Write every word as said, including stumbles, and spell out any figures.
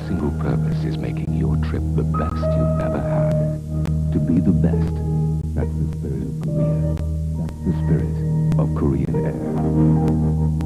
single purpose is making your trip the best you've ever had. To be the best. That's the spirit of Korea. That's the spirit of Korean Air.